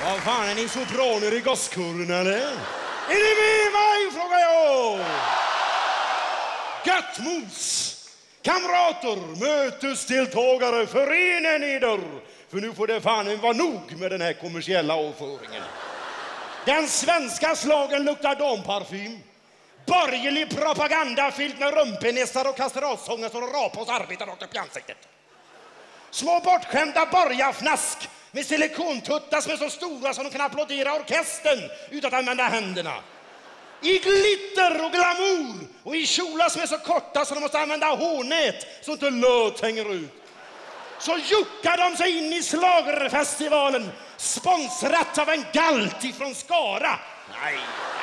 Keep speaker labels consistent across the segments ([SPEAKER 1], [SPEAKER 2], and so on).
[SPEAKER 1] Vad fan, är ni sopraner i gosskurren eller? Är ni med mig, frågar jag? Göttmos! Kamrater, mötesdeltagare, förenen eder! För nu får det fan vara nog med den här kommersiella avföringen. Den svenska slagen luktar damparfym. Borgerlig propaganda fylld med rumpenästar och kastratsånger som rapar oss arbetar rakt upp i ansiktet. Små bortskämda borgarfnask med silikontuttar som är så stora som de kan applådera orkestern utan att använda händerna. I glitter och glamour och i kjolar som är så korta så de måste använda hårnät så inte löt hänger ut. Så juckar de sig in i slagerfestivalen, sponsrat av en galt ifrån Skara. Nej.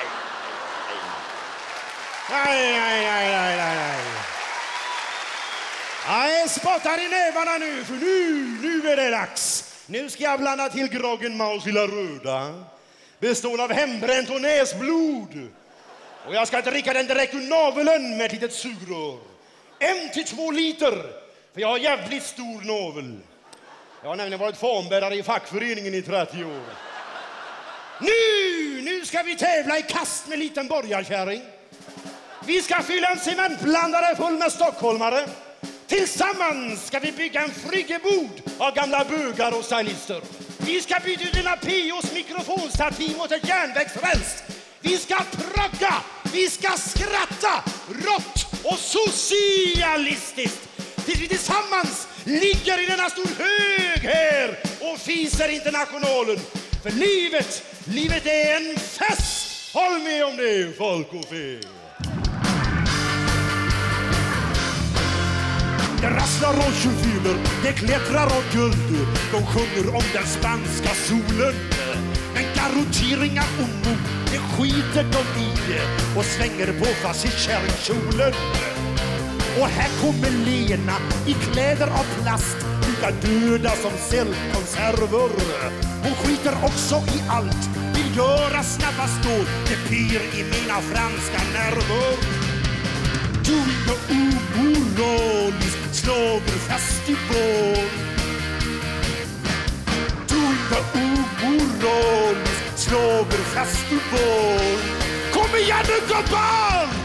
[SPEAKER 1] Jag spottar i nävarna nu, för nu är det dags. Nu ska jag blanda till groggen Maus lilla röda, bestående av hembränt och näsblod. Och jag ska dricka den direkt ur naveln med ett litet sugrör. 1 till 2 liter, för jag har jävligt stor navel. Jag har nämligen varit fanbärare i fackföreningen i 30 år. Nu ska vi tävla i kast med liten borgarkärring. Vi ska fylla en cementblandare full med stockholmare. Tillsammans ska vi bygga en friggebod av gamla bögar och stylister. Vi ska byta ut dina P.O.s mikrofonstativ mot ett järnvägsräls. Vi ska progga, vi ska skratta, rått och socialistiskt. Tills vi tillsammans ligger i denna stor hög här och fiser internationalen. För livet är en fest. Håll med om det, folk och fe. Det rasslar och tjuvfiler, det klättrar och guld. De sjunger om den spanska solen. Men garoteringar och mod, det skiter de i och svänger på fascistkärringkjolen. Och här kommer Lena i kläder av plast, lika döda som cellkonserver. Hon skiter också i allt, vill göra snabba stål. Det pyr i mina franska nerver. Doing the omoralisk slagerfestival. Doing the omoralisk slagerfestival. Kom igen nu gubbar!